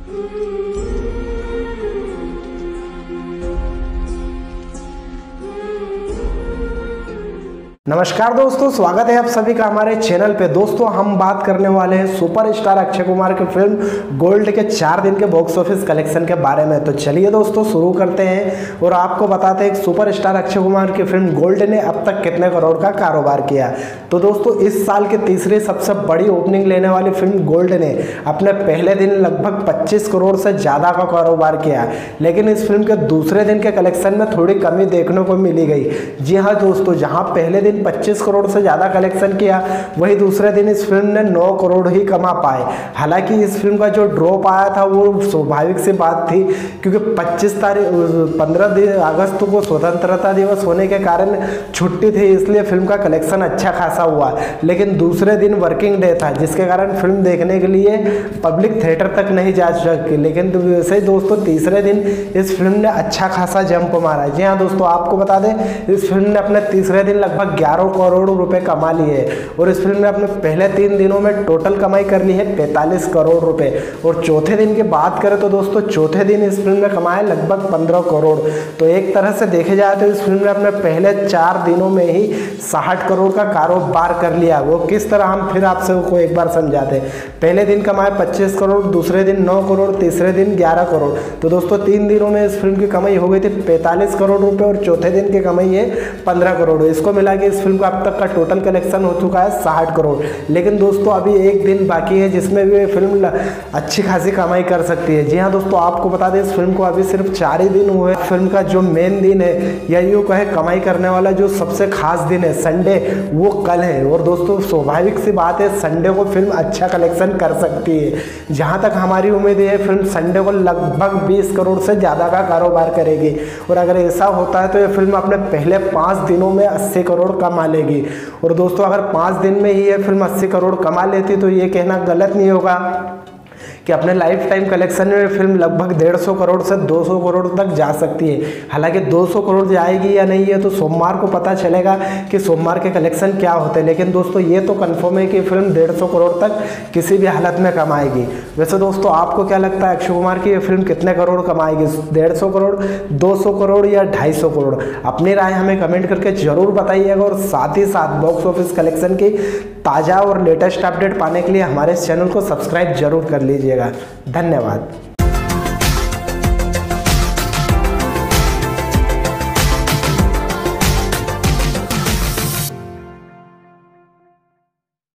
नमस्कार दोस्तों, स्वागत है आप सभी का हमारे चैनल पे। दोस्तों हम बात करने वाले हैं सुपरस्टार अक्षय कुमार की फिल्म गोल्ड के 4 दिन के बॉक्स ऑफिस कलेक्शन के बारे में। तो चलिए दोस्तों शुरू करते हैं और आपको बताते हैं कि सुपरस्टार अक्षय कुमार की फिल्म गोल्ड ने अब तक कितने करोड़ का कारोबार किया। तो दोस्तों इस साल की तीसरी सबसे बड़ी ओपनिंग लेने वाली फिल्म गोल्ड ने अपने पहले दिन लगभग 25 करोड़ से ज़्यादा का कारोबार किया, लेकिन इस फिल्म के दूसरे दिन के कलेक्शन में थोड़ी कमी देखने को मिली गई। जी हाँ दोस्तों, जहाँ पहले दिन 25 करोड़ से ज़्यादा कलेक्शन किया, वही दूसरे दिन इस फिल्म ने 9 करोड़ ही कमा पाए। हालांकि इस फिल्म का जो ड्रॉप आया था वो स्वाभाविक सी बात थी, क्योंकि 15 अगस्त को स्वतंत्रता दिवस होने के कारण छुट्टी थी, इसलिए फिल्म का कलेक्शन अच्छा खासा हुआ। लेकिन दूसरे दिन वर्किंग डे था, जिसके कारण फिल्म देखने के लिए पब्लिक थिएटर तक नहीं जा सकी। लेकिन वैसे ही दोस्तों तीसरे दिन इस फिल्म ने अच्छा खासा जंप मारा। जी हाँ दोस्तों, आपको बता दें इस फिल्म ने अपने तीसरे दिन लगभग 11 करोड़ रुपए कमा लिए और इस फिल्म ने अपने पहले 3 दिनों में टोटल कमाई कर ली है 45 करोड़ रुपए। और चौथे दिन की बात करें तो दोस्तों चौथे दिन इस फिल्म ने कमाए लगभग 15 करोड़। तो एक तरह से देखे जाए तो इस फिल्म ने अपने पहले 4 दिनों में ही 60 करोड़ का कारोबार कर लिया। वो किस तरह हम फिर आप सबको एक बार समझाते हैं। पहले दिन कमाए 25 करोड़, दूसरे दिन 9 करोड़, तीसरे दिन 11 करोड़। तो दोस्तों 3 दिनों में इस फिल्म की कमाई हो गई थी 45 करोड़ रुपए और चौथे दिन की कमाई है 15 करोड़। इसको मिला के इस फिल्म का अब तक का टोटल कलेक्शन हो चुका है 60 करोड़। लेकिन दोस्तों अभी एक दिन बाकी है जिसमें भी फिल्म अच्छी खासी कमाई कर सकती है। जी हाँ दोस्तों, आपको बता दें इस फिल्म को अभी सिर्फ 4 ही दिन हुए। फिल्म का जो मेन दिन है या यूँ कहे कमाई करने वाला जो सबसे खास दिन है संडे, वो कल है। और दोस्तों स्वाभाविक सी बात है संडे को फिल्म अच्छा कलेक्शन कर सकती है। जहाँ तक हमारी उम्मीद है फिल्म संडे को लगभग 20 करोड़ से ज़्यादा का कारोबार करेगी। और अगर ऐसा होता है तो ये फिल्म अपने पहले 5 दिनों में 80 करोड़ कमा लेगी। और दोस्तों अगर 5 दिन में ही ये फिल्म 80 करोड़ कमा लेती तो ये कहना गलत नहीं होगा कि अपने लाइफ टाइम कलेक्शन में फिल्म लगभग 150 करोड़ से 200 करोड़ तक जा सकती है। हालांकि 200 करोड़ जाएगी या नहीं है तो सोमवार को पता चलेगा कि सोमवार के कलेक्शन क्या होते हैं। लेकिन दोस्तों ये तो कंफर्म है कि फिल्म 150 करोड़ तक किसी भी हालत में कमाएगी। वैसे दोस्तों आपको क्या लगता है अक्षय कुमार की ये फिल्म कितने करोड़ कमाएगी? 150 करोड़, 200 करोड़ या 250 करोड़? अपनी राय हमें कमेंट करके जरूर बताइएगा। और साथ ही साथ बॉक्स ऑफिस कलेक्शन की ताज़ा और लेटेस्ट अपडेट पाने के लिए हमारे इस चैनल को सब्सक्राइब जरूर कर लीजिएगा। धन्यवाद।